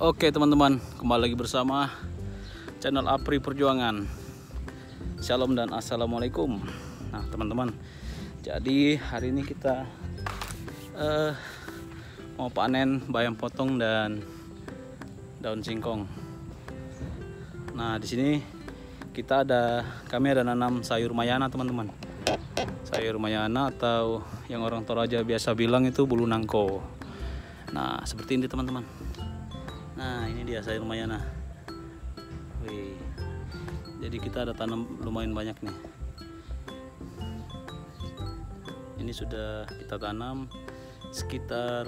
Oke teman-teman, kembali lagi bersama channel Apri Perjuangan. Shalom dan assalamualaikum. Nah teman-teman, jadi hari ini kita mau panen bayam potong dan daun singkong. Nah di sini kami ada nanam sayur mayana teman-teman. Sayur mayana atau yang orang Toraja biasa bilang itu bulu nangko. Nah seperti ini teman-teman. Nah ini dia sayur mayana. Wih. Jadi kita ada tanam lumayan banyak nih. Ini sudah kita tanam sekitar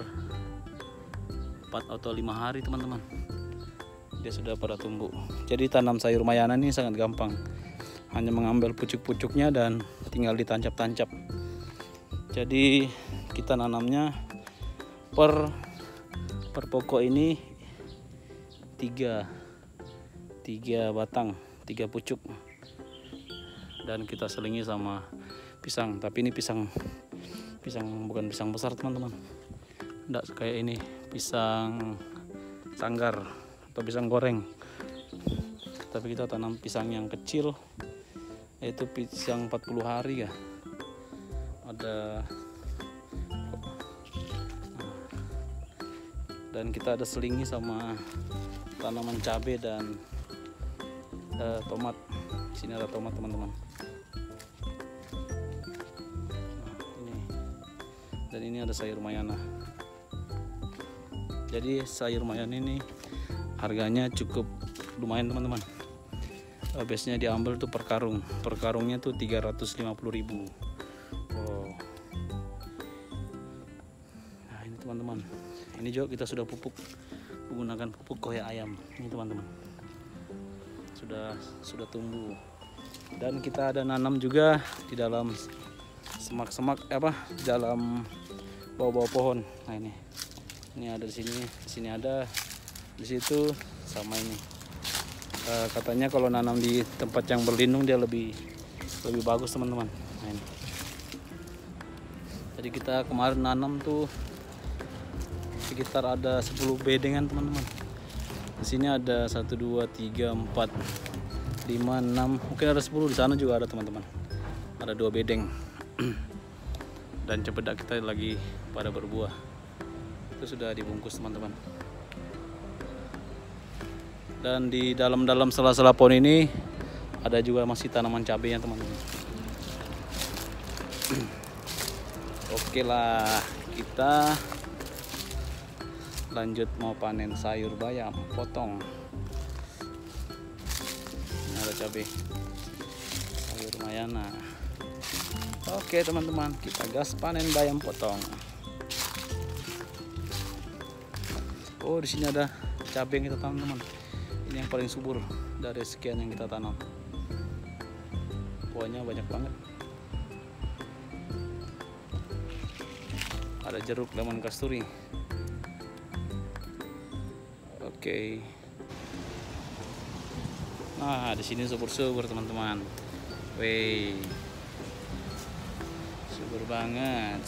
4 atau 5 hari teman-teman. Dia sudah pada tumbuh. Jadi tanam sayur mayana ini sangat gampang. Hanya mengambil pucuk-pucuknya dan tinggal ditancap-tancap. Jadi kita nanamnya per pokok ini 3 batang, 3 pucuk, dan kita selingi sama pisang. Tapi ini pisang bukan pisang besar teman-teman, enggak kayak ini pisang sanggar atau pisang goreng. Tapi kita tanam pisang yang kecil, yaitu pisang 40 hari ya. Dan kita ada selingi sama tanaman cabai dan tomat. Di sini ada tomat teman-teman. Dan ini ada sayur mayana. Jadi sayur mayana ini harganya cukup lumayan teman-teman. Biasanya diambil tuh per karung. Per karungnya tuh 350.000. Wow. Nah ini teman-teman. Ini juga kita sudah pupuk menggunakan pupuk koya ayam. Ini teman-teman. Sudah tumbuh. Dan kita ada nanam juga di dalam semak-semak dalam bawah-bawah pohon. Nah ini ada di sini ada, di situ sama ini. Katanya kalau nanam di tempat yang berlindung dia lebih bagus teman-teman. Nah ini. Jadi kita kemarin nanam tuh sekitar ada 10 bedengan teman-teman. Di sini ada 1, 2, 3, 4, 5, 6, mungkin ada 10. Di sana juga ada teman-teman. Ada 2 bedeng. Dan cempedak kita lagi pada berbuah. Itu sudah dibungkus teman-teman. Dan di dalam sela-sela pohon ini ada juga masih tanaman cabainya teman-teman. Oke lah, kita lanjut mau panen sayur bayam potong. Ini ada cabai, sayur mayana. Oke teman-teman, kita gas panen bayam potong. Oh di sini ada cabai yang kita tanam teman. Ini yang paling subur dari sekian yang kita tanam. Buahnya banyak banget. Ada jeruk lemon kasturi. Oke. Nah, di sini subur-subur teman-teman. Wih. Subur banget.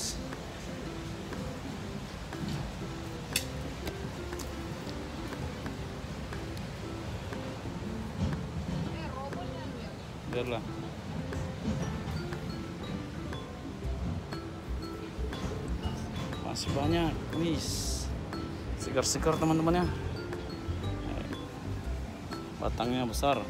Biarlah. Masih banyak. Wih. Segar-segar teman-teman ya. Batangnya besar.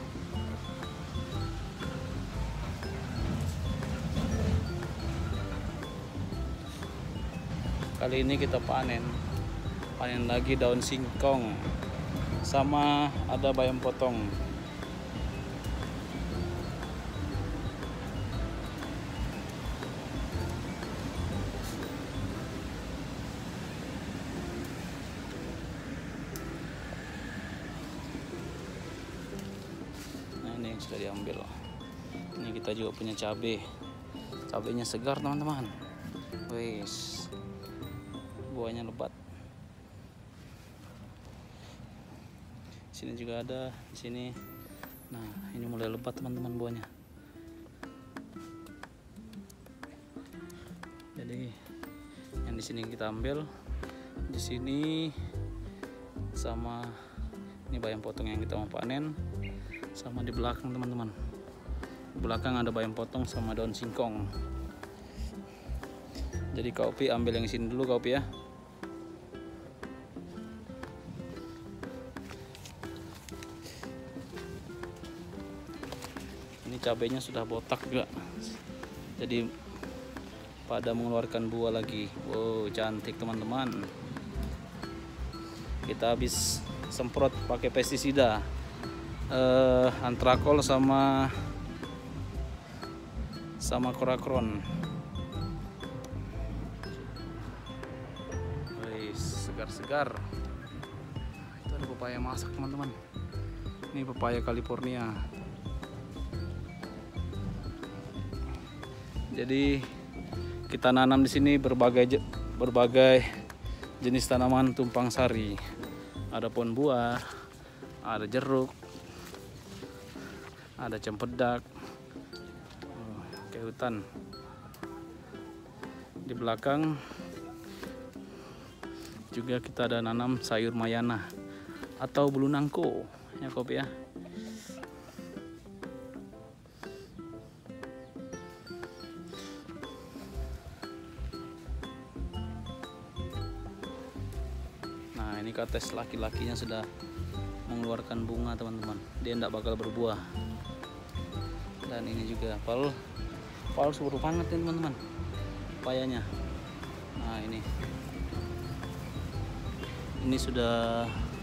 Kali ini kita panen lagi daun singkong sama ada bayam potong. Ini yang sudah diambil. Ini kita juga punya cabainya segar teman-teman. Wes, buahnya lebat. Sini juga ada, di sini. Nah ini mulai lebat teman-teman buahnya. Jadi yang di sini kita ambil, di sini sama Ini bayam potong yang kita mau panen. Sama di belakang teman-teman. Di belakang ada bayam potong sama daun singkong. Jadi Kak Opi ambil yang sini dulu Kak Opi ya. Ini cabenya sudah botak juga. Jadi pada mengeluarkan buah lagi. Wow, cantik teman-teman. Kita habis semprot pakai pestisida. Antrakol sama korakron. Segar-segar. Itu ada pepaya masak teman-teman. Ini pepaya California. Jadi kita nanam di sini berbagai jenis tanaman tumpang sari. Ada pohon buah, ada jeruk, ada cempedak, kayak hutan. Di belakang juga kita ada nanam sayur mayana atau bulu nangko ya Kopi ya. Nah ini kates laki-lakinya sudah mengeluarkan bunga teman-teman. Dia tidak bakal berbuah. Dan ini juga pal subur banget ya teman-teman pepayanya. Nah ini sudah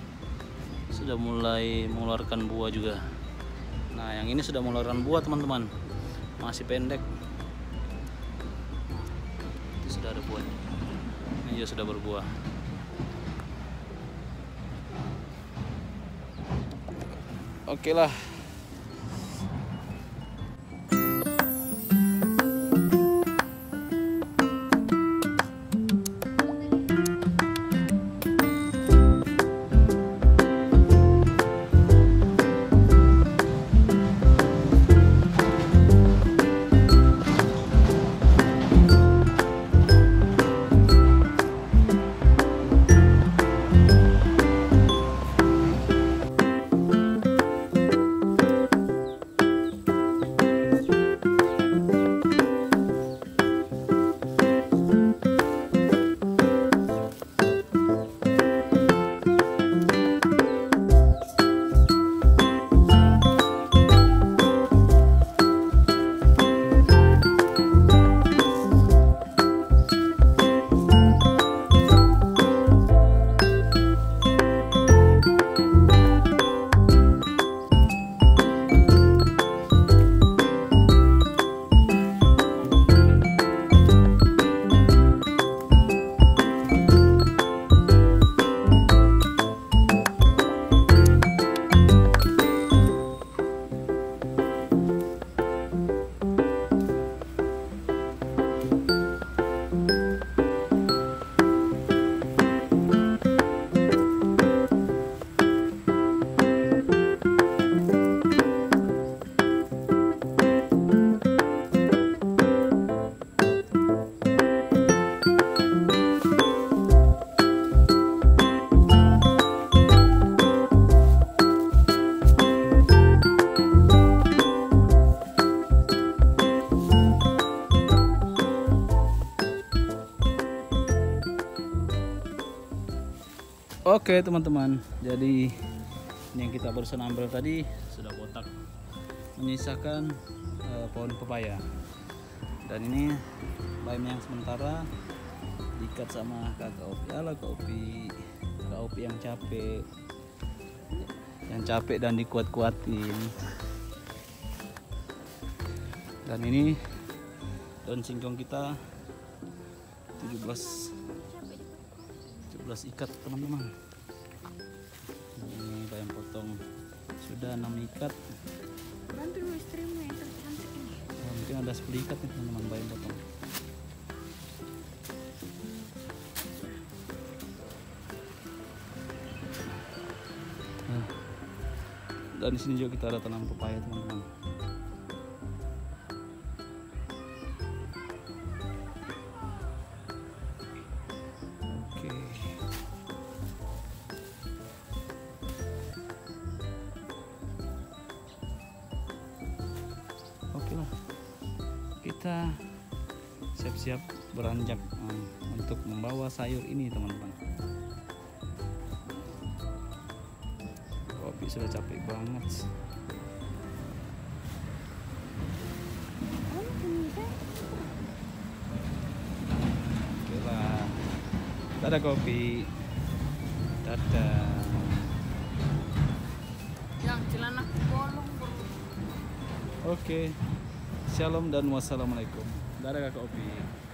mulai mengeluarkan buah juga. Nah yang ini sudah mengeluarkan buah teman-teman, masih pendek. Itu sudah ada buahnya. Ini juga sudah berbuah. Oke lah. Oke teman-teman, jadi ini yang kita barusan ambil tadi sudah botak, menyisakan pohon pepaya. Dan ini bayam yang sementara diikat sama kakak Opi. Halo Kak Opi yang capek dan dikuat-kuatin. Dan ini daun singkong kita 17 ikat teman-teman. Ini bayam potong sudah 6 ikat. Bantu dulu istrimu yang cantik ini. Mungkin ada 10 ikat nih teman-teman bayam potong. Dan di sini juga kita ada tanam pepaya teman-teman. kita siap-siap beranjak untuk membawa sayur ini teman-teman. Kopi sudah capek banget. Oke lah. Dadah kopi. Dadah. Yang celanaku bolong bro. Oke. Shalom dan wassalamualaikum. Dadah Kak Opi.